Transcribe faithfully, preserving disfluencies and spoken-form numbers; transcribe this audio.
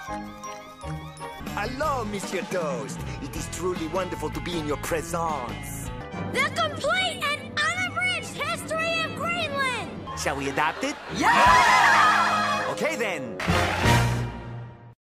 Hello, Monsieur Toast. It is truly wonderful to be in your presence. The complete and unabridged history of Greenland! Shall we adopt it? Yeah! Okay, then.